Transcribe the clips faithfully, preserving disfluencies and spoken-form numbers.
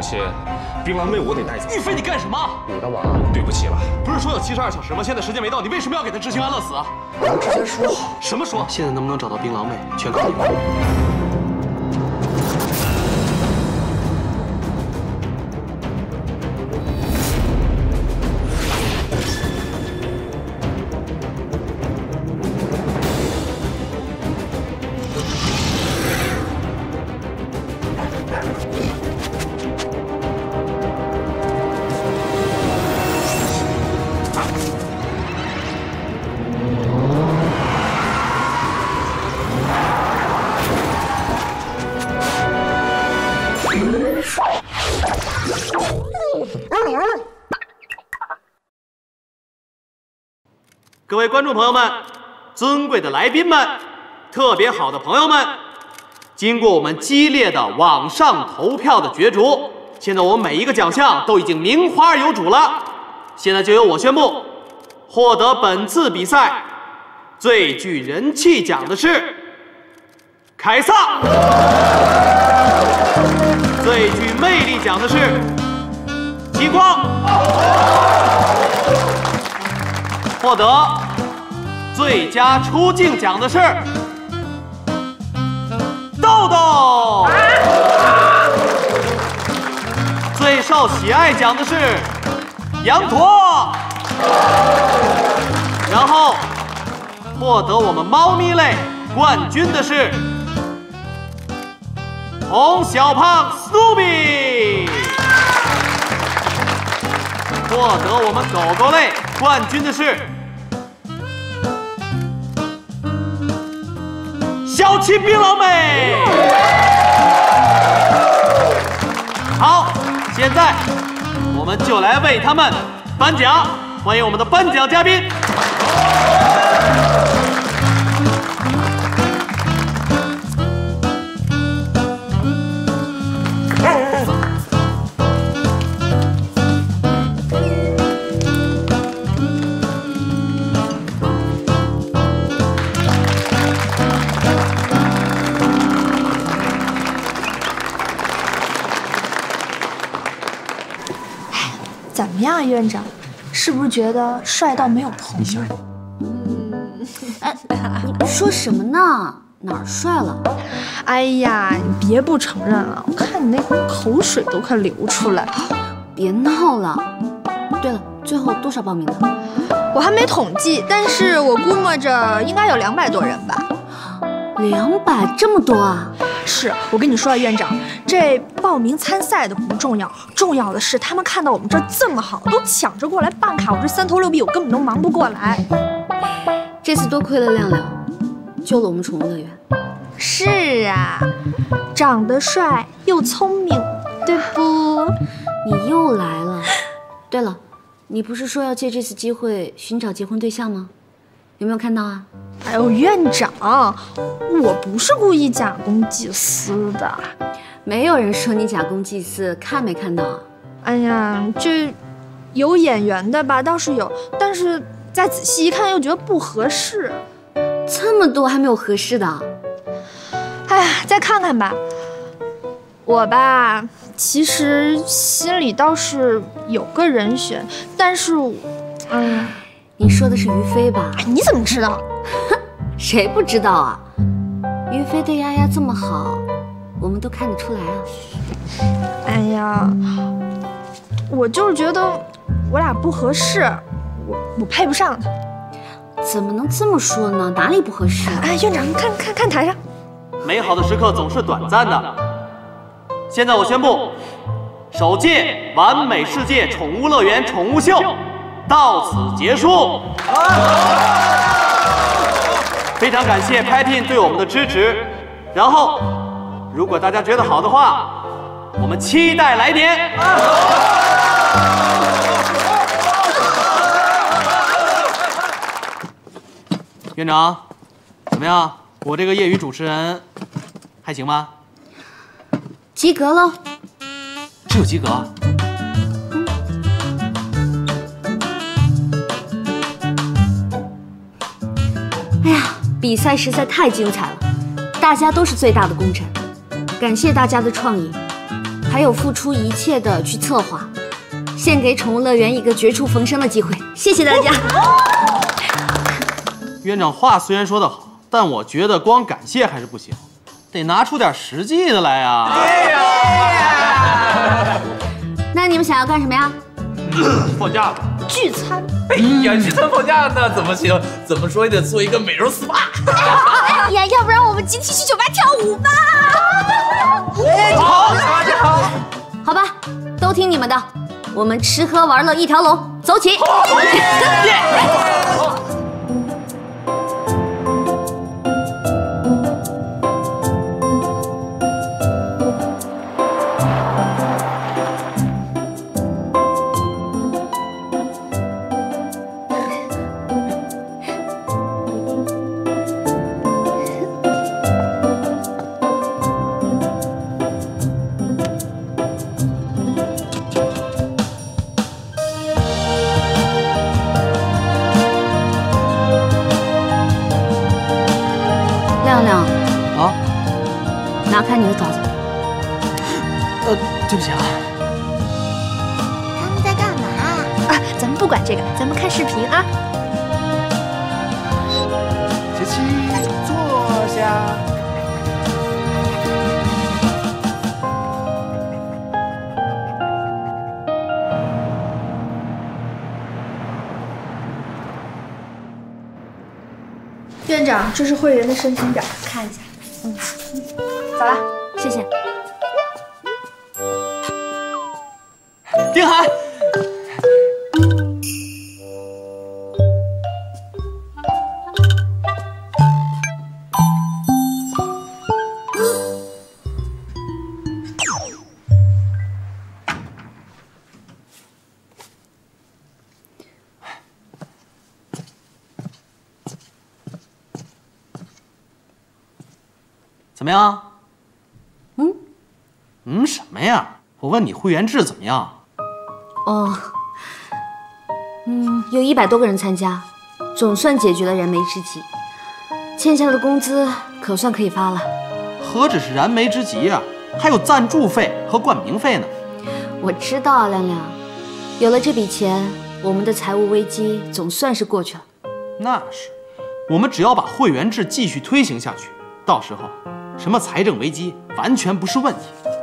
起，槟榔妹我得带走。 玉飞，你干什么？ 你干嘛？对不起了。 不是说有七十二小时吗？现在时间没到，你为什么要给他执行安乐死啊？ 我们之前说好。 什么说？ 现在能不能找到槟榔妹，全靠你们。 各位观众朋友们，尊贵的来宾们，特别好的朋友们，经过我们激烈的网上投票的角逐，现在我们每一个奖项都已经名花有主了。现在就由我宣布，获得本次比赛最具人气奖的是凯撒，最具魅力奖的是极光。 获得最佳出镜奖的是豆豆，最受喜爱奖的是羊驼，然后获得我们猫咪类冠军的是红小胖 Snoopy， 获得我们狗狗类冠军的是。 小气槟榔妹，好，现在我们就来为他们颁奖，欢迎我们的颁奖嘉宾。 怎么样，院长？是不是觉得帅到没有朋友？ 嗯，哎，你说什么呢？哪儿帅了？ 哎呀，你别不承认了，我看你那口水都快流出来了。 别闹了。对了，最后多少报名的？ 我还没统计，但是我估摸着应该有两百多人吧。 两百，这么多啊？ 是我跟你说啊，院长，这报名参赛的不重要，重要的是他们看到我们这这么好，都抢着过来办卡。我这三头六臂，我根本都忙不过来。 这次多亏了亮亮，救了我们宠物乐园。 是啊，长得帅又聪明，对不？ 你又来了。对了，你不是说要借这次机会寻找结婚对象吗？有没有看到啊？ 哎呦，院长，我不是故意假公济私的， 没有人说你假公济私，看没看到啊？ 哎呀，这有眼缘的吧，倒是有，但是再仔细一看又觉得不合适。 这么多还没有合适的？ 哎呀，再看看吧。我吧，其实心里倒是有个人选，但是，嗯， 你说的是于飞吧？ 你怎么知道？ 谁不知道啊？于飞对丫丫这么好，我们都看得出来啊。 哎呀，我就是觉得我俩不合适，我我配不上他。 怎么能这么说呢？哪里不合适啊？ 哎，院长，你看看看台上。 美好的时刻总是短暂的。现在我宣布，首届完美世界宠物乐园宠物秀到此结束。非常感谢 Pepin 对我们的支持。然后，如果大家觉得好的话，我们期待来年。院长，怎么样？我这个业余主持人还行吧？ 及格喽。 只有及格？ 哎呀，比赛实在太精彩了，大家都是最大的功臣，感谢大家的创意。 还有付出一切的去策划，献给宠物乐园一个绝处逢生的机会。谢谢大家。 院长话虽然说得好，但我觉得光感谢还是不行，得拿出点实际的来呀。 对呀。 那你们想要干什么呀？ 放假了。 聚餐。 哎呀，聚餐放假那怎么行？怎么说也得做一个美容 S P A。 哎呀，要不然我们集体去酒吧跳舞吧？ 好，好，好。 好吧，都听你们的，我们吃喝玩乐一条龙，走起！亮亮， 啊， 拿开你的爪子。 呃，对不起啊。 他们在干嘛？啊，咱们不管这个，咱们看视频啊。 琪琪，坐下。 院长，这是会员的申请表，看一下。嗯，走了， 谢谢。 丁涵，怎么样？ 嗯嗯，什么呀？我问你会员制怎么样？ 哦，嗯，有一百多个人参加，总算解决了燃眉之急，欠下的工资可算可以发了。 何止是燃眉之急啊，还有赞助费和冠名费呢。 我知道啊，亮亮，有了这笔钱，我们的财务危机总算是过去了。 那是，我们只要把会员制继续推行下去，到时候什么财政危机完全不是问题。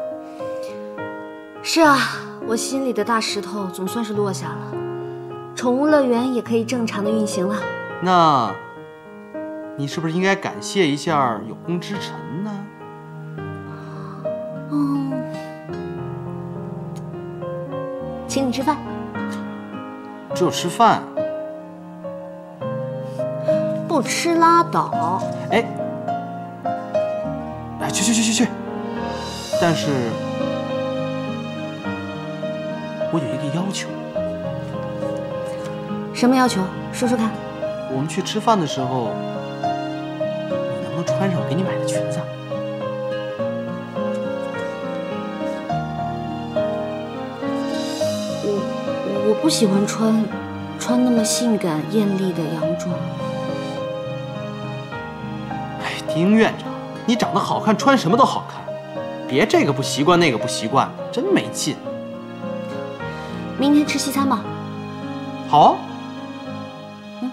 是啊，我心里的大石头总算是落下了，宠物乐园也可以正常的运行了。 那，你是不是应该感谢一下有功之臣呢？ 嗯，请你吃饭。 只有吃饭？ 不吃拉倒。 哎，哎，去去去去去！但是，我有一个要求。 什么要求？说说看。 我们去吃饭的时候，你能不能穿上我给你买的裙子？ 我我不喜欢穿穿那么性感艳丽的洋装。 哎，丁院长，你长得好看，穿什么都好看，别这个不习惯那个不习惯的，真没劲。 明天吃西餐吧。 好啊。 嗯。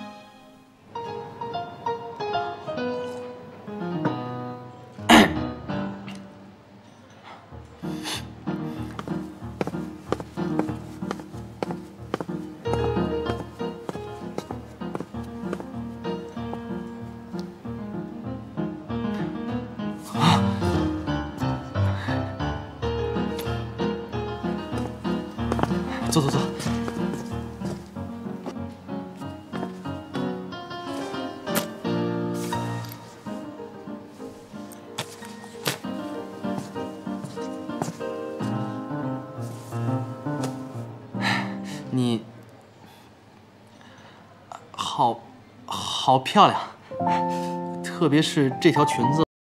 坐坐坐。你好，好漂亮，特别是这条裙子。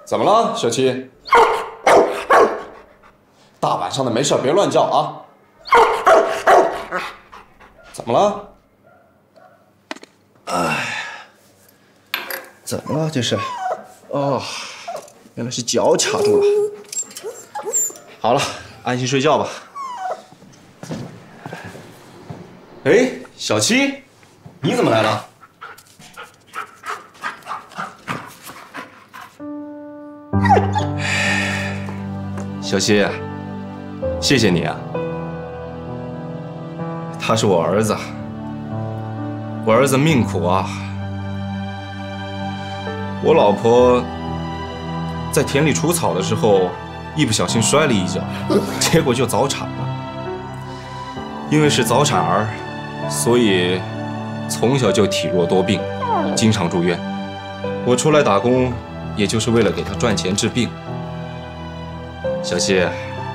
怎么了，小七？大晚上的没事别乱叫啊！怎么了？哎，怎么了？这是？哦，原来是脚卡住了。好了，安心睡觉吧。哎，小七，你怎么来了？小七，谢谢你啊。他是我儿子，我儿子命苦啊。我老婆在田里除草的时候，一不小心摔了一跤，结果就早产了。因为是早产儿，所以从小就体弱多病，经常住院。我出来打工，也就是为了给她赚钱治病。小希，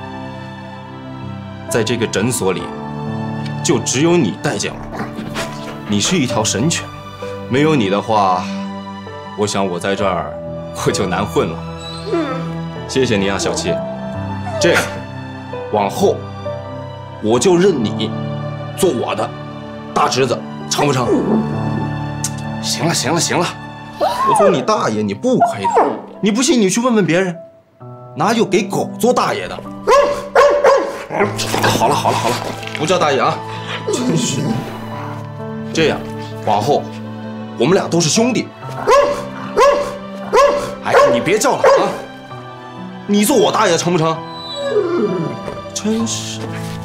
在这个诊所里，就只有你待见我。你是一条神犬，没有你的话，我想我在这儿我就难混了。谢谢你啊，小七。这样，往后我就认你做我的大侄子，成不成？行了，行了，行了，我做你大爷你不亏的。你不信你去问问别人。哪有给狗做大爷的？好了好了好了，不叫大爷啊！真是。这样，往后我们俩都是兄弟。哎，你别叫了啊！你做我大爷成不成？真是。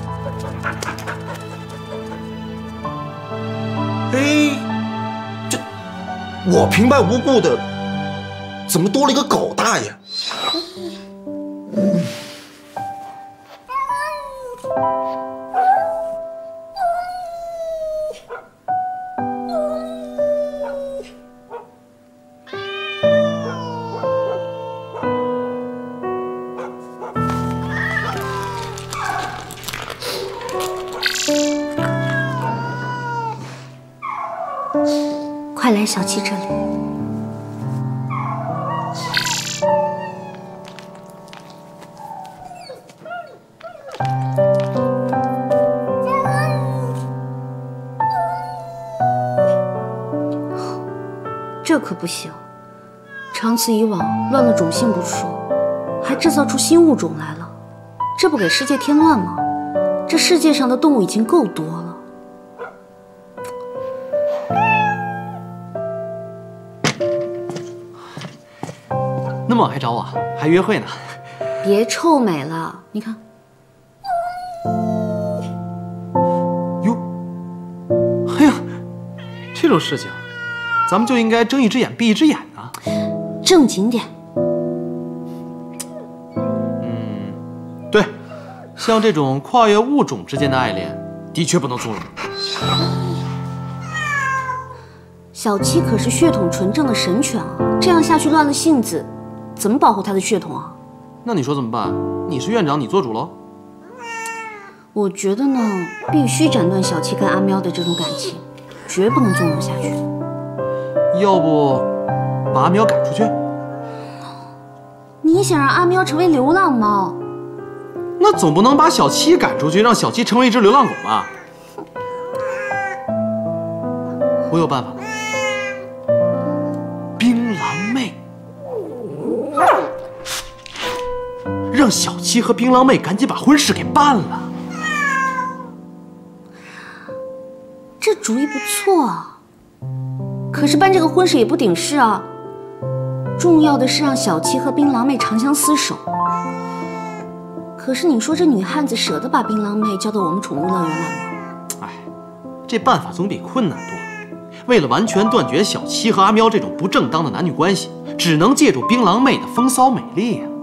哎，这我平白无故的，怎么多了一个狗大爷？ 快来小七这里。这可不行，长此以往，乱了种姓不说，还制造出新物种来了，这不给世界添乱吗？这世界上的动物已经够多了。 那么还找我，还约会呢？ 别臭美了，你看。 哟，哎呀，这种事情，咱们就应该睁一只眼闭一只眼啊！ 正经点。 嗯，对，像这种跨越物种之间的爱恋，的确不能纵容。 小七可是血统纯正的神犬啊，这样下去乱了性子。怎么保护他的血统啊？ 那你说怎么办？你是院长，你做主喽。 我觉得呢，必须斩断小七跟阿喵的这种感情，绝不能纵容下去。 要不把阿喵赶出去？ 你想让阿喵成为流浪猫？ 那总不能把小七赶出去，让小七成为一只流浪狗吧？我有办法。槟榔妹。让小七和槟榔妹赶紧把婚事给办了。 这主意不错啊，可是办这个婚事也不顶事啊。重要的是让小七和槟榔妹长相厮守。可是你说这女汉子舍得把槟榔妹交到我们宠物乐园来吗？ 哎，这办法总比困难多。为了完全断绝小七和阿喵这种不正当的男女关系，只能借助槟榔妹的风骚美丽呀、啊。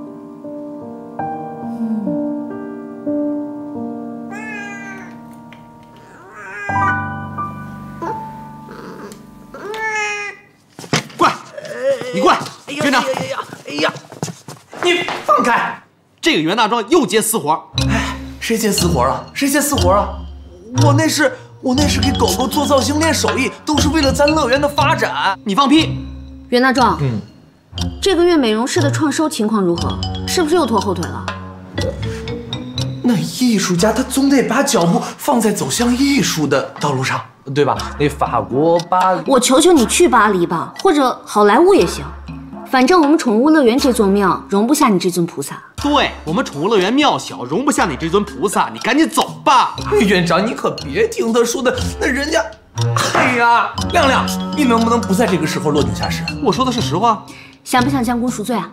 你过来，院长！ 哎呀，哎呀，你放开！ 这个袁大壮又接私活。 哎，谁接私活了？谁接私活啊？我那是我那是给狗狗做造型练手艺，都是为了咱乐园的发展。 你放屁！ 袁大壮，嗯， 这个月美容室的创收情况如何？是不是又拖后腿了？ 那艺术家他总得把脚步放在走向艺术的道路上，对吧？那法国巴黎， 我求求你去巴黎吧，或者好莱坞也行。反正我们宠物乐园这座庙容不下你这尊菩萨。 对我们宠物乐园庙小，容不下你这尊菩萨，你赶紧走吧。 院长，你可别听他说的，那人家，哎呀，亮亮，你能不能不在这个时候落井下石？ 我说的是实话。 想不想将功赎罪啊？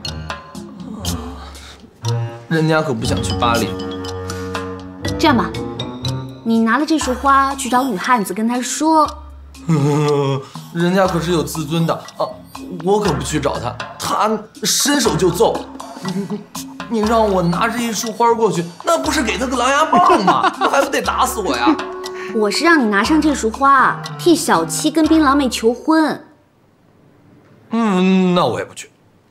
人家可不想去巴黎。 这样吧，你拿了这束花去找女汉子，跟她说， 人家可是有自尊的啊，我可不去找她，她伸手就揍。你你让我拿着一束花过去，那不是给她个狼牙棒吗？那还不得打死我呀？ 我是让你拿上这束花，替小七跟槟榔妹求婚。 嗯，那我也不去。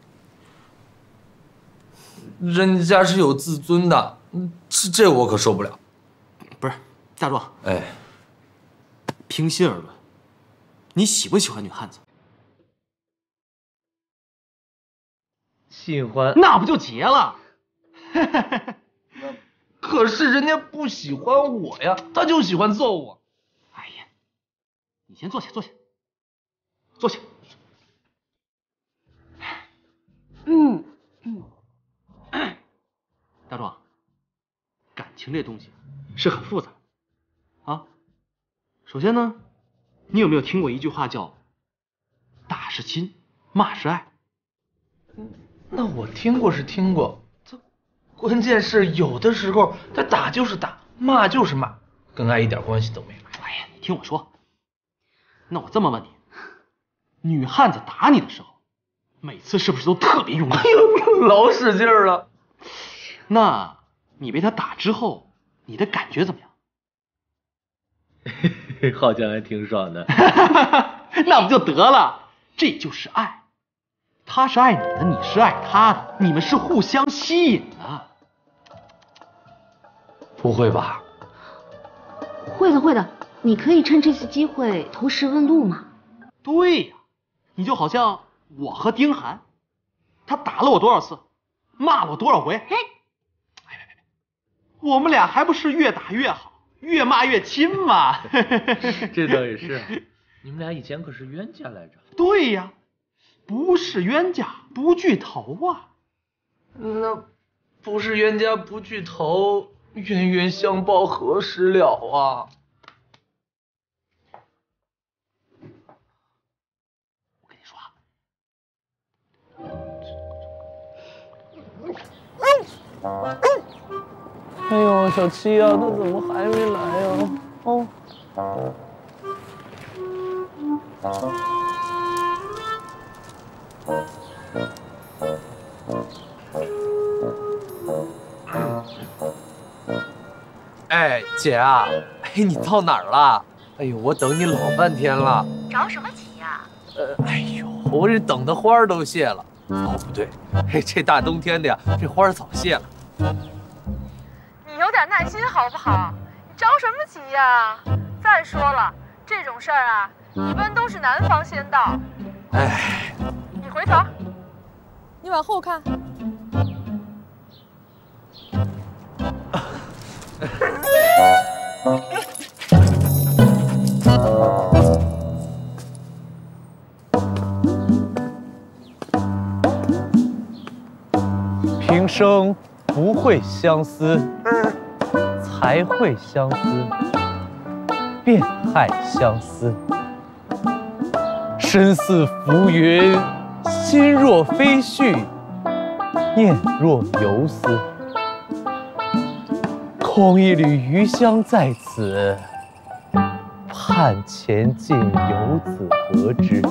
人家是有自尊的，这这我可受不了。 不是，大壮， 哎， 平心而论，你喜不喜欢女汉子？ 喜欢。 那不就结了？ 可是人家不喜欢我呀，他就喜欢揍我。 哎呀，你先坐下，坐下，坐下。嗯嗯，大壮，感情这东西是很复杂的啊。首先呢，你有没有听过一句话叫“打是亲，骂是爱”？ 那我听过是听过，这关键是有的时候他打就是打，骂就是骂，跟爱一点关系都没有。 哎呀，你听我说，那我这么问你，女汉子打你的时候，每次是不是都特别用力？ 哎呦，老使劲了。 那你被她打之后，你的感觉怎么样？ 好像还挺爽的。 那不就得了？这就是爱。他是爱你的，你是爱他的，你们是互相吸引的。 不会吧？ 会的，会的。你可以趁这次机会投石问路嘛。 对呀，你就好像我和丁涵，他打了我多少次，骂了我多少回。哎，哎别别别，我们俩还不是越打越好，越骂越亲嘛。 这倒也是，你们俩以前可是冤家来着。 对呀。不是冤家不聚头啊！ 那不是冤家不聚头，冤冤相报何时了啊？ 我跟你说啊，哎呦，小七啊，他怎么还没来呀？哦。哎，姐啊，哎，你到哪儿了？哎呦，我等你老半天了。 着什么急呀？ 呃，哎呦，我这等的花儿都谢了。哦，不对，嘿，这大冬天的呀，这花儿早谢了。 你有点耐心好不好？你着什么急呀？再说了，这种事儿啊，一般都是男方先到。 哎， 你回头，你往后看。 平生不会相思，才会相思，便害相思。身似浮云，心若飞絮，念若游丝。空一缕余香在此，盼前进游子何之？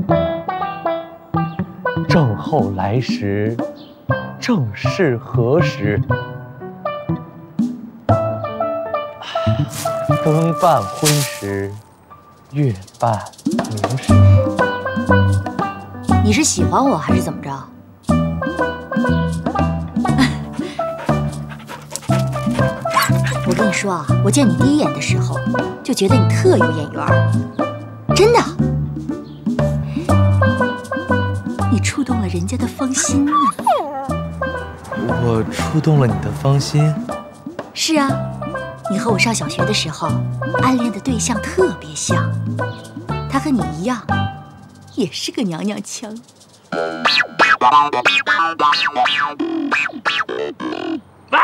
正后来时，正是何时？灯半昏时，月半明时。 你是喜欢我还是怎么着？我跟你说啊，我见你第一眼的时候，就觉得你特有眼缘儿，真的。 你触动了人家的芳心呢。 我触动了你的芳心？ 是啊，你和我上小学的时候，暗恋的对象特别像，他和你一样，也是个娘娘腔。啊！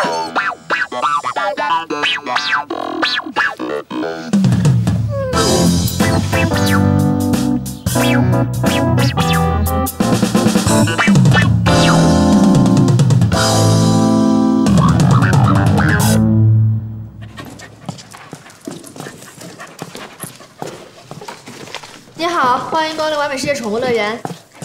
你好，欢迎光临完美世界宠物乐园。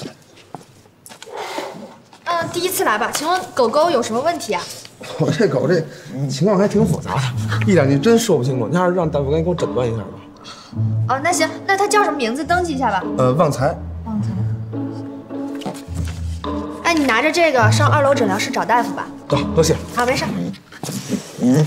嗯，第一次来吧？请问狗狗有什么问题啊？ 我这狗这情况还挺复杂的，一两句真说不清楚。你还是让大夫赶紧给我诊断一下吧。 哦，那行，那它叫什么名字？登记一下吧。 呃，旺财。 旺财。哎，你拿着这个上二楼诊疗室找大夫吧。 走，多谢。 好，没事。 嗯。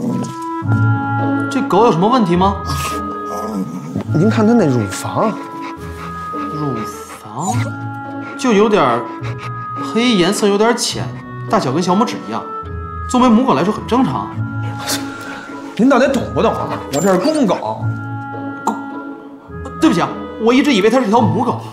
这狗有什么问题吗？ 您看它那乳房。 乳房就有点黑，颜色有点浅，大小跟小拇指一样。作为母狗来说很正常。 您到底懂不懂啊？我这是公狗。 公，对不起啊，我一直以为它是条母狗。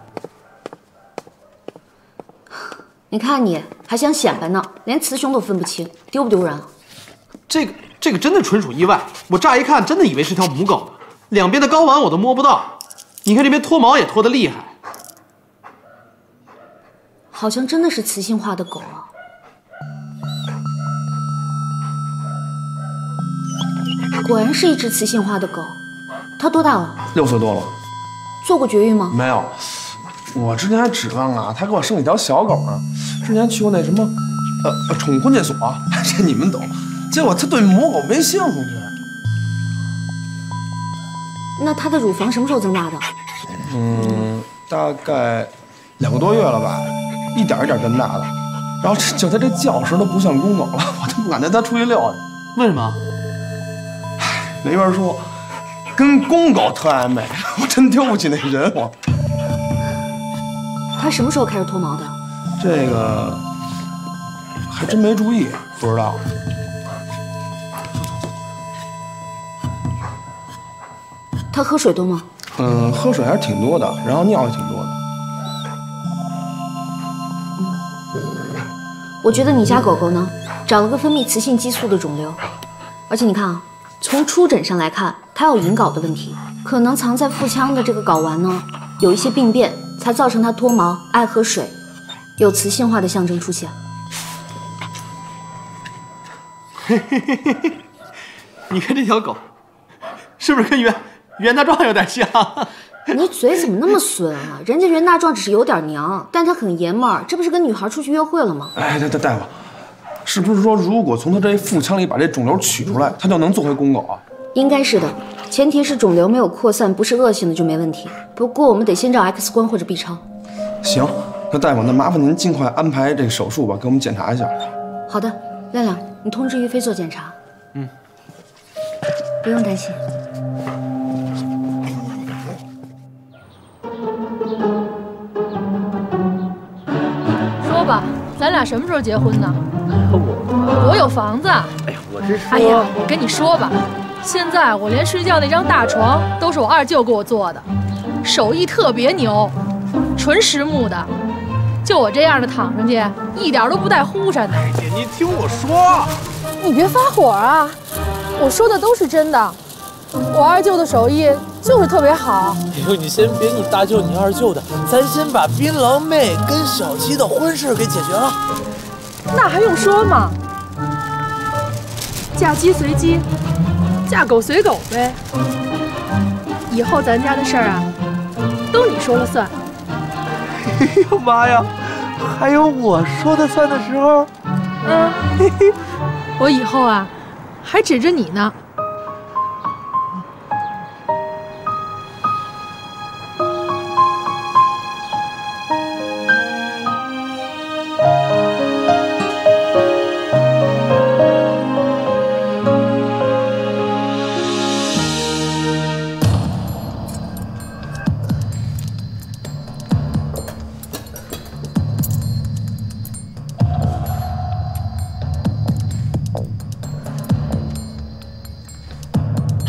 你看你还想显摆呢，连雌雄都分不清，丢不丢人啊？ 这个这个真的纯属意外，我乍一看真的以为是条母狗，两边的睾丸我都摸不到。你看这边脱毛也脱得厉害。 好像真的是雌性化的狗啊。果然是一只雌性化的狗。它多大了？ 六岁多了。 做过绝育吗？ 没有。我之前还指望啊，他给我生一条小狗呢。之前去过那什么，呃，宠物婚介所，这你们懂。结果他对母狗没兴趣。 那它的乳房什么时候增大的？ 嗯，大概两个多月了吧，一点一点增大的。然后就它这叫声都不像公狗了，我都不敢带它出去遛去。 为什么？ 唉，没法说，跟公狗特暧昧，我真丢不起那人我。 它什么时候开始脱毛的？ 这个还真没注意，不知道。 它喝水多吗？ 嗯，喝水还是挺多的，然后尿也挺多的。 我觉得你家狗狗呢，长了个分泌雌性激素的肿瘤，而且你看啊，从初诊上来看，它有隐睾的问题，可能藏在腹腔的这个睾丸呢，有一些病变，才造成它脱毛、爱喝水，有雌性化的象征出现。 嘿嘿嘿嘿嘿，你看这条狗，是不是跟袁袁大壮有点像？ 你嘴怎么那么损啊？人家袁大壮只是有点娘，但他很爷们儿，这不是跟女孩出去约会了吗？ 哎，大大大夫，是不是说如果从他这腹腔里把这肿瘤取出来，他就能做回公狗啊？ 应该是的，前提是肿瘤没有扩散，不是恶性的就没问题。不过我们得先照 X 光或者 B 超。 行，那大夫，那麻烦您尽快安排这个手术吧，给我们检查一下。 好的，亮亮，你通知于飞做检查。 嗯， 不用担心。 说吧，咱俩什么时候结婚呢？ 我我有房子。 哎呀，我是说， 哎呀，我跟你说吧，现在我连睡觉那张大床都是我二舅给我做的，手艺特别牛，纯实木的。就我这样的躺上去，一点都不带忽闪的。 姐，你听我说， 你别发火啊，我说的都是真的。我二舅的手艺就是特别好。 哎呦，你先别你大舅你二舅的，咱先把槟榔妹跟小七的婚事给解决了。 那还用说吗？嫁鸡随鸡，嫁狗随狗呗。以后咱家的事儿啊，都你说了算。 哎呦妈呀，还有我说的算的时候。 嗯，嘿嘿，我以后啊，还指着你呢。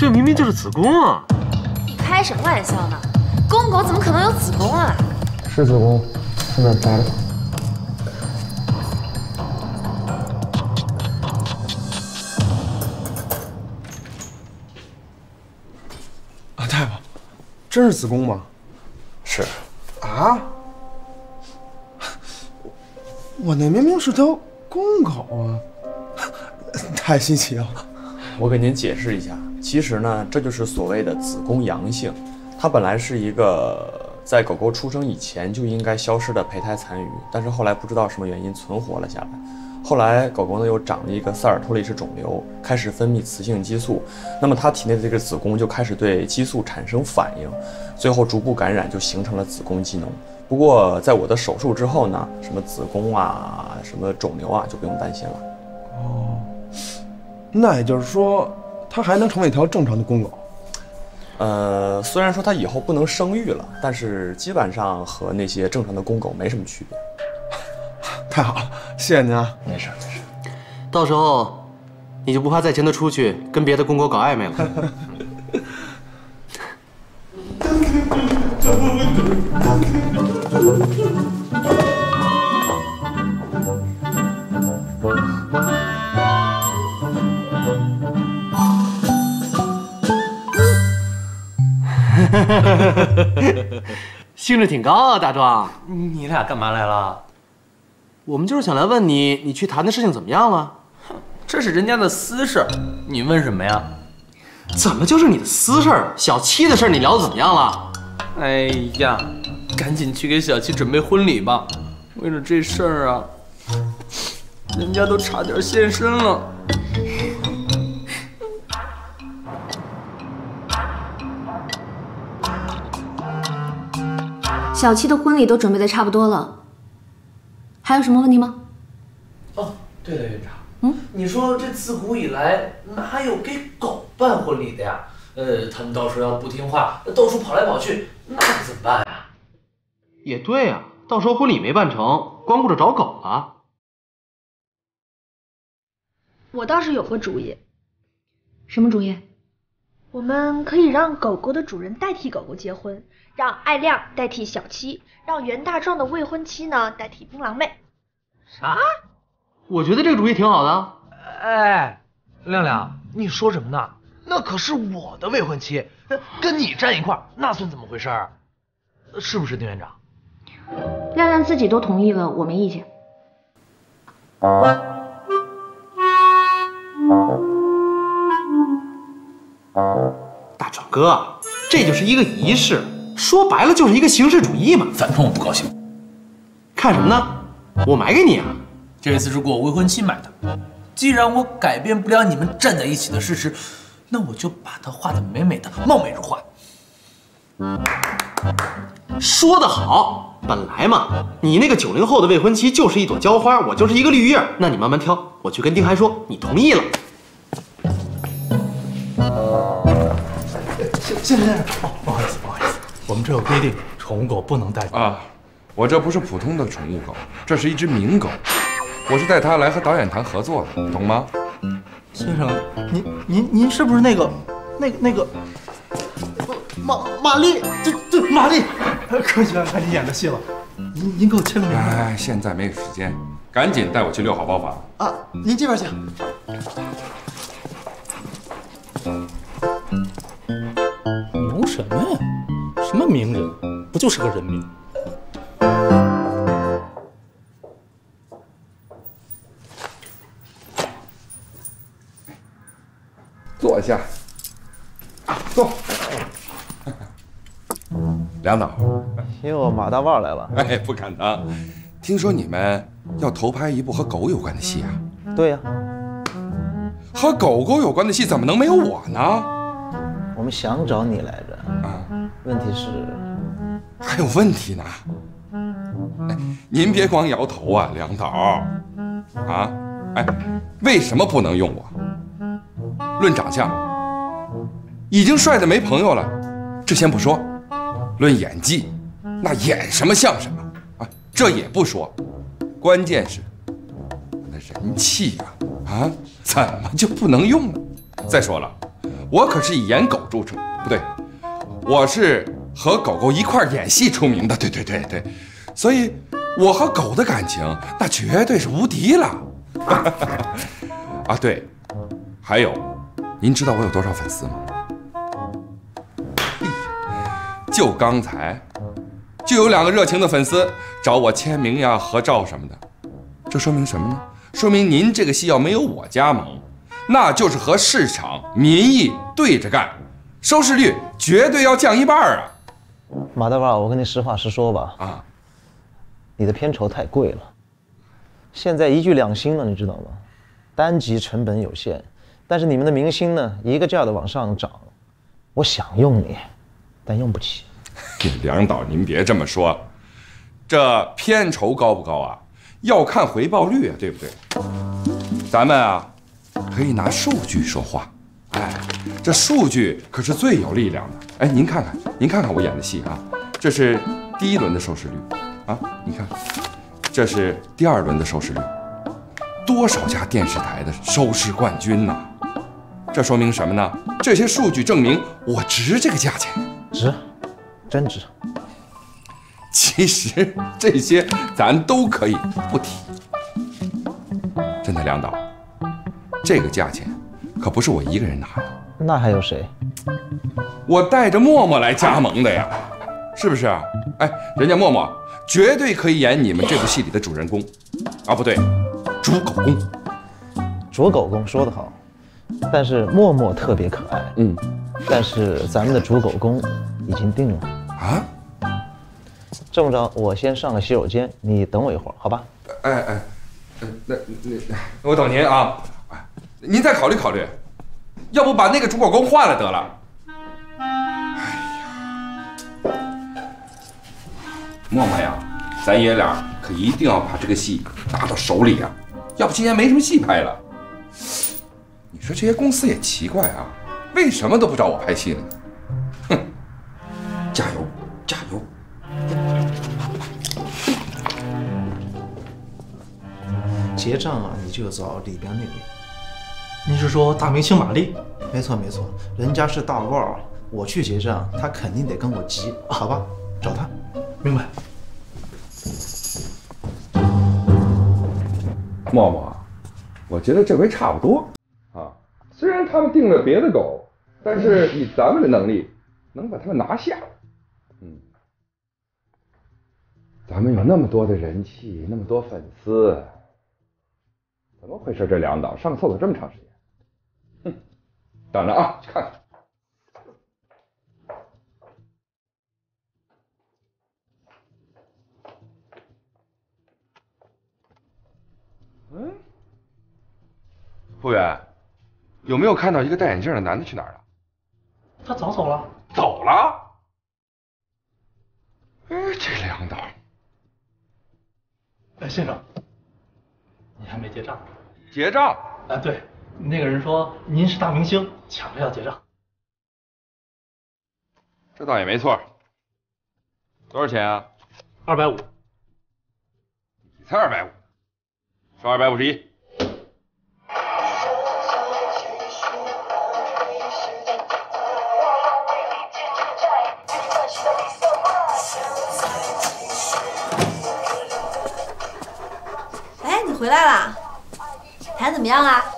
这明明就是子宫啊！ 你开什么玩笑呢？公狗怎么可能有子宫啊？ 是子宫，在那扎着。啊，大夫，真是子宫吗？ 是。 啊？我那明明是条公狗啊！太稀奇了。 我给您解释一下，其实呢，这就是所谓的子宫阳性，它本来是一个在狗狗出生以前就应该消失的胚胎残余，但是后来不知道什么原因存活了下来。后来狗狗呢又长了一个塞尔托利氏肿瘤，开始分泌雌性激素，那么它体内的这个子宫就开始对激素产生反应，最后逐步感染，就形成了子宫肌脓。不过在我的手术之后呢，什么子宫啊，什么肿瘤啊，就不用担心了。 哦，那也就是说，它还能成为一条正常的公狗。 呃，虽然说它以后不能生育了，但是基本上和那些正常的公狗没什么区别。 太好了，谢谢您啊。 没事没事， 到时候你就不怕再牵它出去跟别的公狗搞暧昧了。兴致挺高啊，大壮。 你俩干嘛来了？ 我们就是想来问你，你去谈的事情怎么样了？ 这是人家的私事，你问什么呀？ 怎么就是你的私事儿？小七的事儿你聊得怎么样了？ 哎呀，赶紧去给小七准备婚礼吧。为了这事儿啊，人家都差点现身了。 小七的婚礼都准备的差不多了，还有什么问题吗？ 哦，对了，院长，嗯，你说这自古以来哪有给狗办婚礼的呀？呃，他们到时候要不听话，到处跑来跑去，那可怎么办呀？ 也对啊，到时候婚礼没办成，光顾着找狗了。 我倒是有个主意。 什么主意？ 我们可以让狗狗的主人代替狗狗结婚，让爱亮代替小七，让袁大壮的未婚妻呢代替槟榔妹。 啥？ 我觉得这个主意挺好的。 哎，亮亮，你说什么呢？那可是我的未婚妻，跟你站一块儿，那算怎么回事儿？是不是丁院长？ 亮亮自己都同意了，我没意见。 大壮哥，这就是一个仪式，说白了就是一个形式主义嘛。 反正我不高兴。 看什么呢？我买给你啊。 这次是给我未婚妻买的。既然我改变不了你们站在一起的事实，那我就把它画得美美的，貌美如花。 说得好，本来嘛，你那个九零后的未婚妻就是一朵娇花，我就是一个绿叶，那你慢慢挑。我去跟丁涵说，你同意了。 先生，哦，不好意思，不好意思，我们这有规定，宠物狗不能带啊。我这不是普通的宠物狗，这是一只名狗，我是带它来和导演团合作的，懂吗？ 先生，您您您是不是那个那个那个玛玛丽？对对，玛丽，可喜欢看你演的戏了。您您给我签个名。 哎，现在没有时间，赶紧带我去遛好包房。 啊，您这边请。 牛什么呀？什么名人？不就是个人名？ 坐下，坐。梁导， 哟，马大腕来了。 哎，不敢当。听说你们要投拍一部和狗有关的戏啊？ 对呀、 啊。和狗狗有关的戏怎么能没有我呢？ 我们想找你来着。啊。问题是， 还有问题呢。哎，您别光摇头啊，梁导。啊，哎，为什么不能用我？论长相，已经帅得没朋友了，这先不说。论演技，那演什么像什么啊，这也不说。关键是我的人气呀，啊，怎么就不能用呢？再说了， 我可是以演狗著称，不对，我是和狗狗一块演戏出名的。对对对对，所以我和狗的感情那绝对是无敌了。啊，对，还有，您知道我有多少粉丝吗？就刚才，就有两个热情的粉丝找我签名呀、合照什么的。这说明什么呢？说明您这个戏要没有我加盟，那就是和市场民意对着干，收视率绝对要降一半啊！ 马大爸，我跟你实话实说吧， 啊， 你的片酬太贵了，现在一剧两星了，你知道吗？单集成本有限，但是你们的明星呢，一个劲儿的往上涨，我想用你，但用不起。 梁导，您别这么说，这片酬高不高啊？要看回报率啊，对不对？咱们啊，可以拿数据说话。哎，这数据可是最有力量的。哎，您看看，您看看我演的戏啊，这是第一轮的收视率啊，你看，这是第二轮的收视率，多少家电视台的收视冠军呐！这说明什么呢？这些数据证明我值这个价钱， 值，真值。 其实这些咱都可以不提。真的，梁导，这个价钱可不是我一个人拿呀。 那还有谁？ 我带着默默来加盟的呀，是不是啊？哎，人家默默绝对可以演你们这部戏里的主人公，啊，不对，主狗公。 主狗公说得好，但是默默特别可爱。 嗯， 但是咱们的主狗公已经定了啊。 这么着，我先上个洗手间，你等我一会儿，好吧？ 哎哎，那那我等您啊，您再考虑考虑，要不把那个主狗公换了得了。哎呀，默默呀，咱爷俩可一定要把这个戏拿到手里啊，要不今年没什么戏拍了。你说这些公司也奇怪啊，为什么都不找我拍戏了呢？哼，加油，加油！ 结账啊，你就找里边那位。 你是说大明星玛丽？ 没错没错，人家是大腕儿，我去结账，他肯定得跟我急，好吧？找他。 明白。 默默，我觉得这回差不多啊。虽然他们定了别的狗，但是以咱们的能力，能把他们拿下。嗯。咱们有那么多的人气，那么多粉丝，怎么回事？这梁导上厕所这么长时间，哼，等着啊，去看看。嗯，服务员，有没有看到一个戴眼镜的男的去哪儿了？ 他早走了。 走了？哎，这梁导。 哎，先生，你还没结账。 结账？ 哎，对，那个人说您是大明星，抢着要结账。 这倒也没错。多少钱啊？ 二百五。 你才二百五，收二百五十一。 回来啦，谈怎么样啊？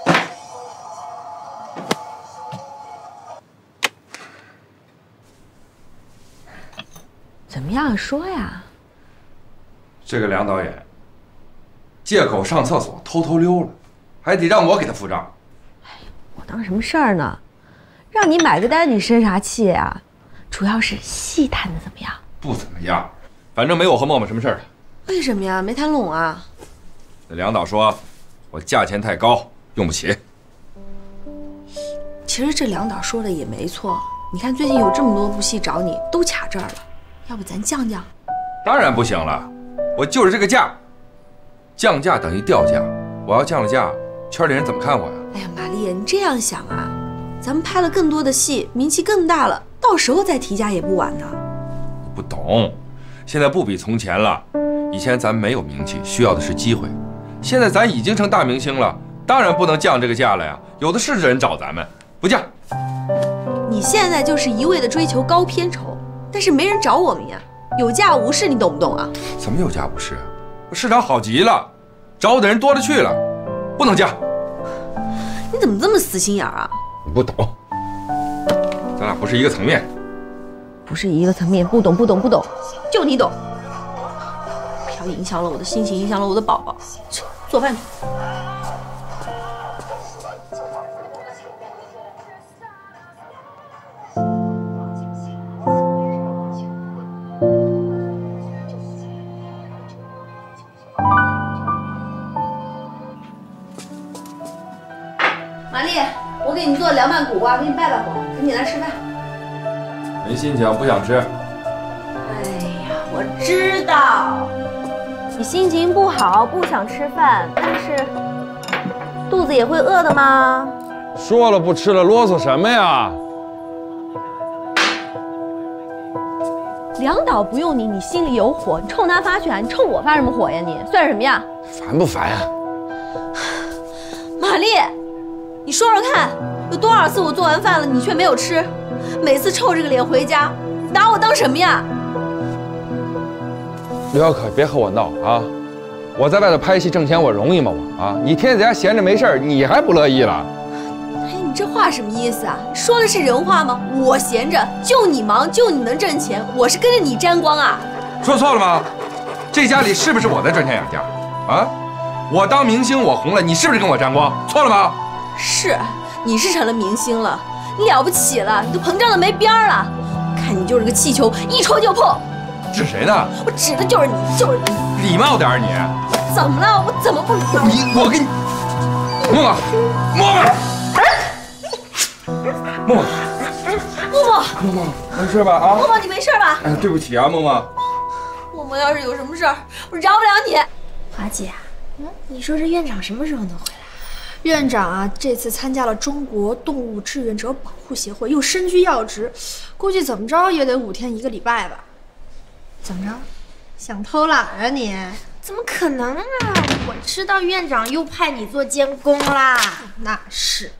怎么样？说呀。 这个梁导演借口上厕所偷偷溜了，还得让我给他付账。 哎，我当什么事儿呢？让你买个单，你生啥气呀？主要是戏谈的怎么样？ 不怎么样，反正没我和默默什么事儿了。 为什么呀？没谈拢啊？ 那梁导说，我价钱太高，用不起。 其实这梁导说的也没错，你看最近有这么多部戏找你，都卡这儿了，要不咱降降？ 当然不行了，我就是这个价，降价等于掉价，我要降了价，圈里人怎么看我呀？ 哎呀，玛丽，你这样想啊，咱们拍了更多的戏，名气更大了，到时候再提价也不晚呢。 不懂，现在不比从前了，以前咱没有名气，需要的是机会。现在咱已经成大明星了，当然不能降这个价了呀！有的是人找咱们，不降。 现在就是一味的追求高片酬，但是没人找我们呀，有价无市，你懂不懂啊？ 怎么有价无市？市场好极了，找我的人多了去了，不能加。 你怎么这么死心眼啊？ 你不懂，咱俩不是一个层面。 不是一个层面，不懂不懂不懂，就你懂。不要影响了我的心情，影响了我的宝宝。去做饭去。玛丽，我给你做凉拌苦瓜，给你拜拜火，赶紧来吃饭。 没心情，不想吃。 哎呀，我知道，你心情不好，不想吃饭，但是肚子也会饿的吗？ 说了不吃了，啰嗦什么呀？ 梁导不用你，你心里有火，你冲他发拳，你冲我发什么火呀？你算什么呀？ 烦不烦呀？ 玛丽，你说说看，有多少次我做完饭了，你却没有吃？每次臭着个脸回家，拿我当什么呀？ 刘小可，别和我闹啊！我在外头拍戏挣钱，我容易吗？我啊，你天天在家闲着没事儿，你还不乐意了？ 哎，你这话什么意思啊？你说的是人话吗？我闲着，就你忙，就你能挣钱，我是跟着你沾光啊？ 说错了吗？这家里是不是我在赚钱养家？啊，我当明星我红了，你是不是跟我沾光？错了吗？ 是，你是成了明星了。你了不起了，你都膨胀的没边儿了。看你就是个气球，一戳就破。 指谁呢？ 我指的就是你，就是你。 礼貌点儿你。 怎么了？我怎么不礼貌？ 你我给你，默默，默默，默默， 默默， 默默，没事吧？啊， 默默，你没事吧？ 哎，对不起啊，默默。 默默要是有什么事儿，我饶不了你。 华姐，嗯，你说这院长什么时候能回来？院长啊，这次参加了中国动物志愿者保护协会，又身居要职，估计怎么着也得五天一个礼拜吧。怎么着，想偷懒啊你？ 怎么可能啊！我知道院长又派你做监工啦。 那是。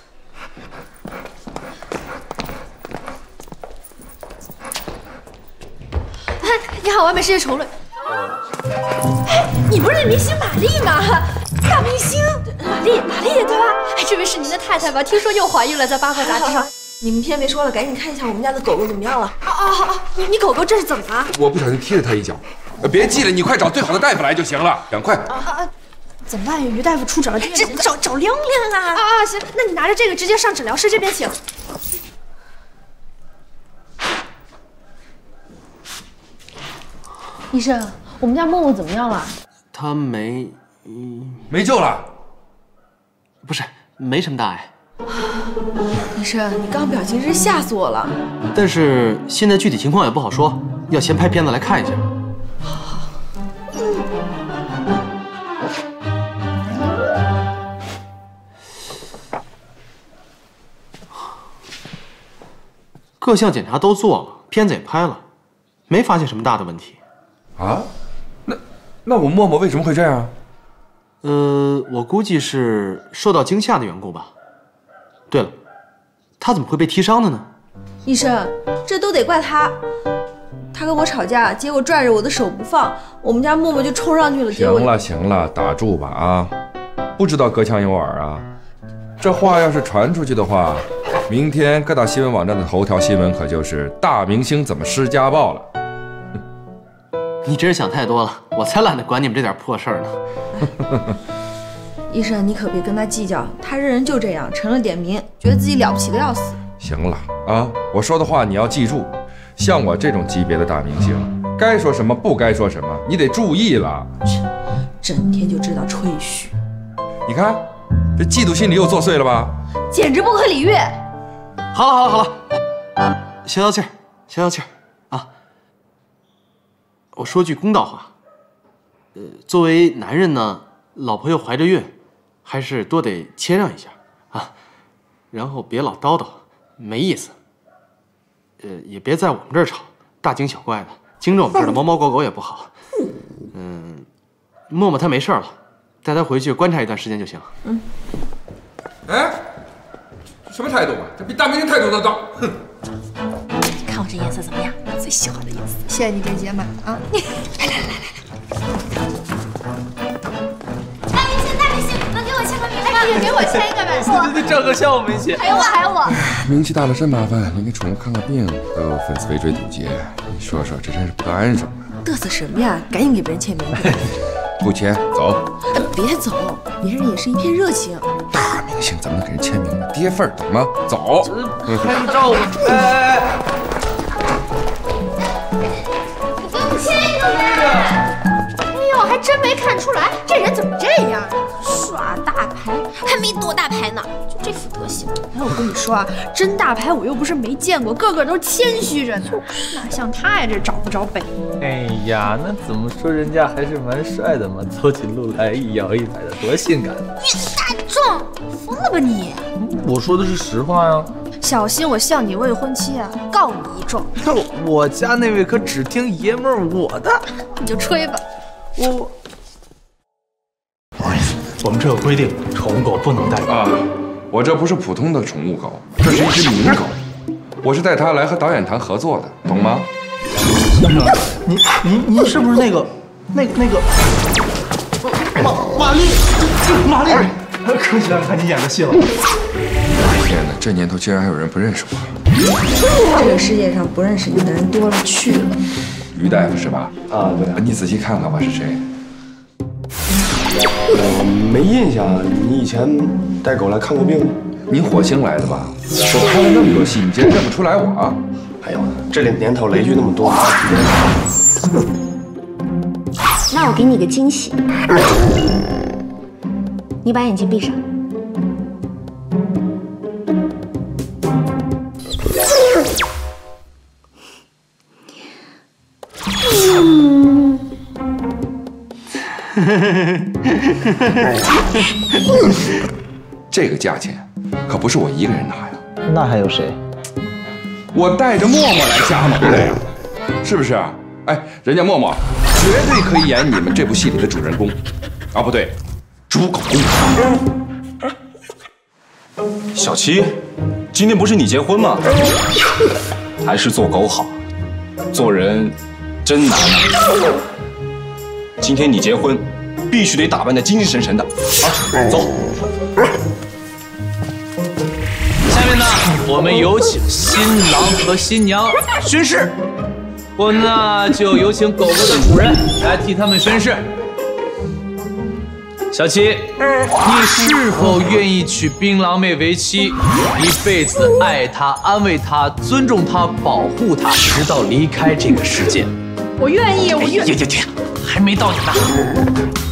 你好，完美世界宠女。哎，你不是那明星玛丽吗？大明星玛丽，玛丽对吧？哎，这位是您的太太吧？听说又怀孕了，在八卦杂志上。 你们先别说了，赶紧看一下我们家的狗狗怎么样了。 啊啊啊！你你狗狗这是怎么了？ 我不小心踢了它一脚。别记了，你快找最好的大夫来就行了，赶快。 啊啊！怎么办呀？于大夫出诊了， 这找找亮亮啊！ 啊啊！行，那你拿着这个直接上诊疗室这边请。 医生，我们家默默怎么样了？ 他没，嗯， 没救了。 不是，没什么大碍。 医生，你刚表情真是吓死我了。 但是现在具体情况也不好说，要先拍片子来看一下。各项检查都做了，片子也拍了，没发现什么大的问题。 啊？那那我默默为什么会这样？ 呃，我估计是受到惊吓的缘故吧。对了，他怎么会被踢伤的呢？ 医生，这都得怪他。他跟我吵架，结果拽着我的手不放，我们家默默就冲上去了。 行了行了，打住吧啊！不知道隔墙有耳啊。这话要是传出去的话，明天各大新闻网站的头条新闻可就是大明星怎么施家暴了。 你真是想太多了，我才懒得管你们这点破事儿呢。 医生，你可别跟他计较，他这人就这样，成了点名，觉得自己了不起的要死。 行了啊，我说的话你要记住，像我这种级别的大明星，该说什么不该说什么，你得注意了。 整天就知道吹嘘， 你看，这嫉妒心理又作祟了吧？ 简直不可理喻。 好了好了好了，消消气儿，消消气儿啊！我说句公道话，呃，作为男人呢，老婆又怀着孕，还是多得谦让一下啊，然后别老叨叨，没意思。呃，也别在我们这儿吵，大惊小怪的，惊着我们这儿的猫猫狗狗也不好。嗯，默默他没事了，带他回去观察一段时间就行。 嗯。 哎， 什么态度啊？这比大明星态度都高！哼！ 看我这颜色怎么样？我最喜欢的颜色。 谢谢你给姐买的啊！来来来来来。 大明星，大明星，能给我签个名吗？也给我签一个呗。 对对对，照个相我没写。 还有我，还有我。 名气大了真麻烦，连给宠物看个病都有粉丝围追堵截。你说说，这真是不得安生啊！ 嘚瑟什么呀？赶紧给别人签名。 不签，走。 哎，别走，别人也是一片热情。 大明星怎么能给人签名呢？跌份儿，懂吗？走。 拍个照吧。哎哎哎！ 你给我签一个呗！哎呦，还真没看出来，这人怎么这样？耍大牌，还没多大牌呢，就这副德行。 哎，我跟你说啊，真大牌我又不是没见过，个个都谦虚着呢，哪像他呀，这找不着北。 哎呀，那怎么说人家还是蛮帅的嘛，走起路来一摇一摆的，多性感！ 岳大壮，疯了吧你？ 我说的是实话呀。 小心我向你未婚妻啊，告你一状。 我家那位可只听爷们儿我的， 你就吹吧。 我。 我们这有规定，宠物狗不能带狗啊！我这不是普通的宠物狗，这是一只名狗，我是带它来和导演团合作的，懂吗？ 先生，您您您是不是那个那那个玛玛丽？玛丽，可喜欢看你演的戏了。 天哪，这年头竟然还有人不认识我！ 这个世界上不认识你的人多了去了。 于大夫是吧？ 啊，对。 你仔细看看吧，是谁？ 我没印象，你以前带狗来看过病吗？ 你火星来的吧？我拍了那么多戏，你竟然认不出来我？ 哎呦，这年头雷剧那么多。 那我给你个惊喜，你把眼睛闭上。嗯。 这个价钱可不是我一个人拿呀， 那还有谁？ 我带着默默来加盟的呀，是不是？哎，人家默默绝对可以演你们这部戏里的主人公，啊，不对，猪狗公主。 小七，今天不是你结婚吗？还是做狗好，做人真难啊。今天你结婚，必须得打扮得精精神神的啊！走。 下面呢，我们有请新郎和新娘宣誓。我们呢就有请狗狗的主人来替他们宣誓。小七，你是否愿意娶槟榔妹为妻，一辈子爱她、安慰她、尊重她、保护她，直到离开这个世界？ 我愿意，我愿意。 呀呀呀！还没到你呢。